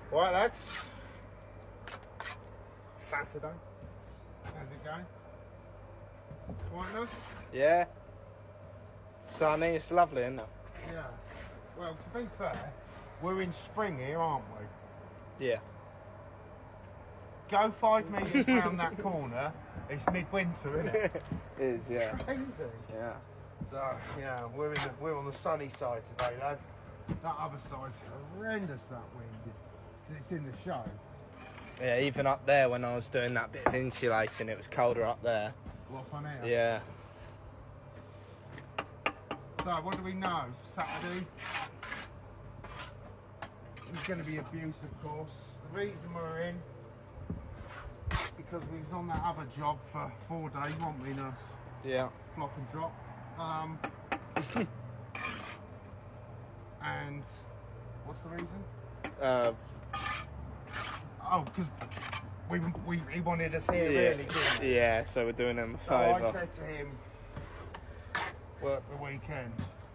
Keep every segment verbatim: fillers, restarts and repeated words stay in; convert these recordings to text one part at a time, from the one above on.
Right, lads. Saturday. How's it going? Quite nice? Yeah. Sunny, it's lovely, isn't it? Yeah. Well, to be fair, we're in spring here, aren't we? Yeah. Go five metres round that corner, it's midwinter, isn't it? It is, yeah. Crazy. Yeah. So, yeah, we're in the, we're on the sunny side today, lads. That other side's horrendous, that wind. It's in the show. Yeah, even up there when I was doing that bit of insulating, it was colder up there. What up on here? Yeah. So, what do we know? Saturday. There's going to be abuse, of course. The reason we're in, because we was on that other job for four days, weren't we, nurse? Yeah. Block and drop. Um, and what's the reason? Uh, oh, because we, we he wanted us here yeah. really, didn't he? Yeah, so we're doing him a So I favour. said to him, work the weekend.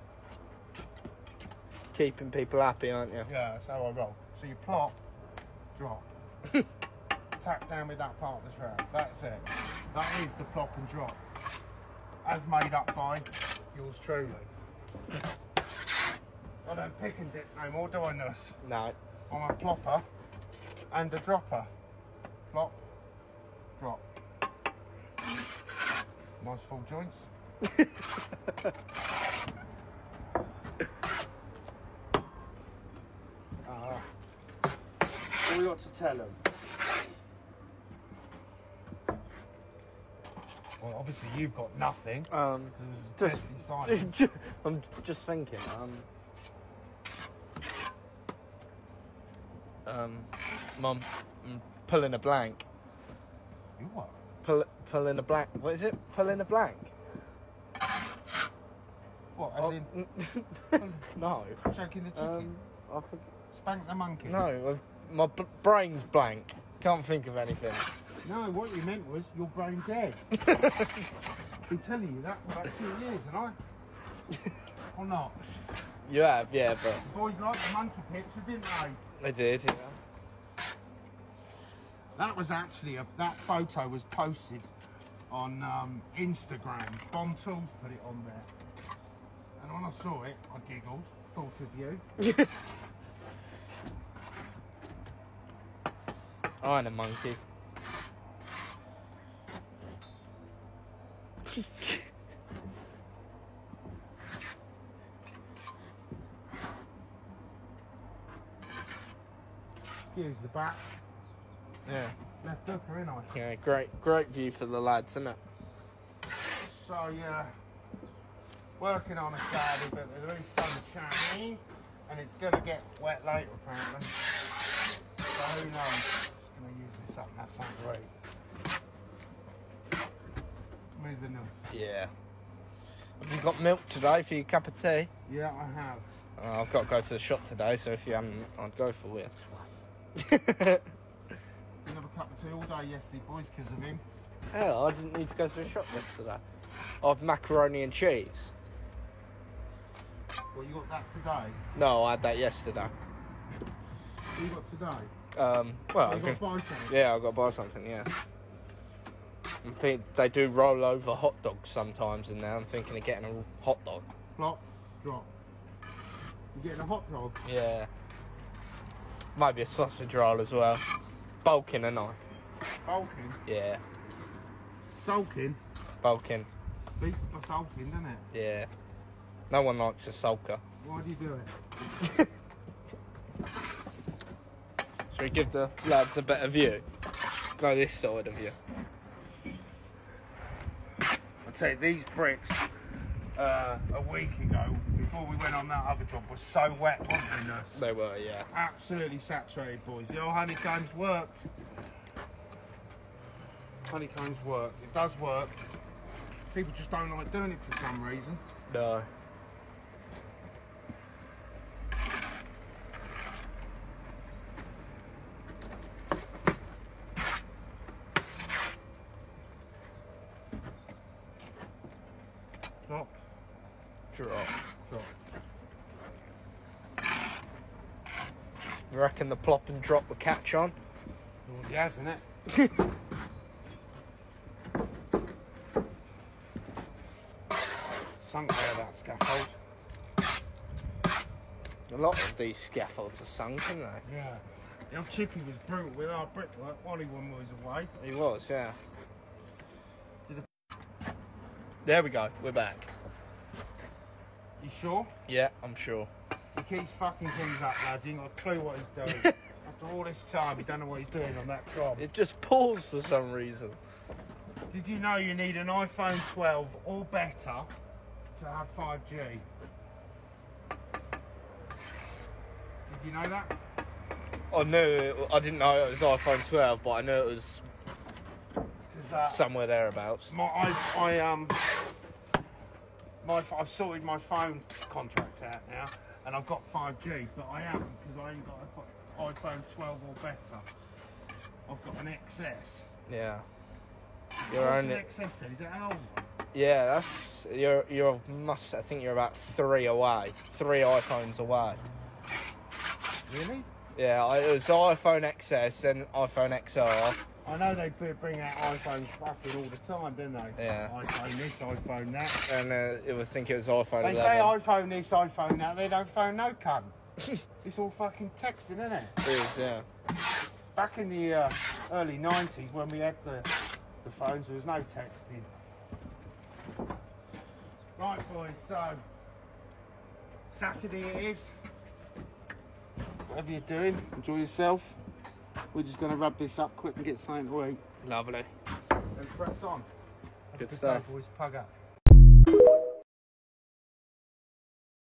Keeping people happy, aren't you? Yeah, that's how I roll. So you plop, drop. Tap down with that partner's round. That's it. That is the plop and drop. As made up by yours truly. I don't pick and dip no more, do I, Nuss? No. I'm a plopper and a dropper. Plop, drop. Nice full joints. Ah. What we got to tell them? Well, obviously you've got nothing. Um, There's just, deathly silence. just, I'm just thinking. Um, um, Mum, I'm pulling a blank. You what? Pull, pulling a blank. What is it? Pulling a blank. What? As Oh, in no. choking the chicken? Um, I forget. Spank the monkey? No, my b- brain's blank. Can't think of anything. No, what you meant was your brain dead. Been telling you that for about two years, and I. Or not? You have, yeah, but The boys liked the monkey picture, didn't they? they did, yeah. That was actually a, that photo was posted on um, Instagram. Bomb Tools put it on there, and when I saw it, I giggled. Thought of you. I ain't a monkey. Excuse the back. Yeah. Left hooker, ain't I? Yeah, great, great view for the lads, isn't it? So yeah, working on a Saturday, but there is sun shining, and it's going to get wet later apparently. So who knows? Just going to use this up and have something great. Move the nuts. Yeah. Have you got milk today for your cup of tea? Yeah, I have. Oh, I've got to go to the shop today, so if you haven't, I'd go for it. Didn't have a cup of tea all day yesterday, boys, because of him. Hell, I didn't need to go to the shop yesterday. I've macaroni and cheese. Well, you got that today. No, I had that yesterday. What you got today? Um, well, You I'm got to gonna- buy something. yeah, I've got to buy something, yeah. I think they do roll over hot dogs sometimes in there. I'm thinking of getting a hot dog. Plop, drop. You getting a hot dog? Yeah. Maybe a sausage roll as well. Bulking, and I. Bulking. Yeah, Sulking. bulking. Beats for sulking, doesn't it? Yeah. No one likes a sulker. Why do you do it? Should we give the lads a better view? Go this side of you. I tell you, these bricks uh, a week ago, before we went on that other job, were so wet, wasn't they, Nurse? They were, yeah. Absolutely saturated, boys. The old honeycombs worked. Honeycombs worked. It does work. People just don't like doing it for some reason. No. Drop, Drop. drop. You reckon the plop and drop will catch on? Already has, isn't it? Sunk there, that scaffold. A lot of these scaffolds are sunk, aren't they? Yeah. The old Chippy was brutal with our brickwork while he one was away. He was, yeah. Did a... There we go, we're back. You sure? Yeah, I'm sure. He keeps fucking things up, lads. He ain't got a clue what he's doing. After all this time, he don't know what he's doing on that job. It just paused for some reason. Did you know you need an iPhone twelve or better to have five G? Did you know that? I knew it, I didn't know it was iPhone twelve, but I knew it was 'Cause, uh, somewhere thereabouts. My, I, I um, my, I've sorted my phone contract out now, and I've got five G, but I haven't because I ain't got an iPhone twelve or better. I've got an X S. Yeah. You're What's only an X S then? Is it an old one? yeah. That's you're you're must. I think you're about three away, three iPhones away. Really? Yeah, I- it was iPhone X S, then iPhone X R. I know they b- bring out iPhones fucking all the time, don't they? Yeah. iPhone this, iPhone that. And uh, it would think it was iPhone They eleven. say iPhone this, iPhone that. They don't phone no cunt. It's all fucking texting, isn't it? It is, yeah. Back in the uh, early nineties when we had the, the phones, there was no texting. Right, boys, so Saturday it is. Whatever you're doing, enjoy yourself. We're just going to rub this up quick and get something to eat Lovely. and press on. Have a Good day, stuff. boys. Pug up.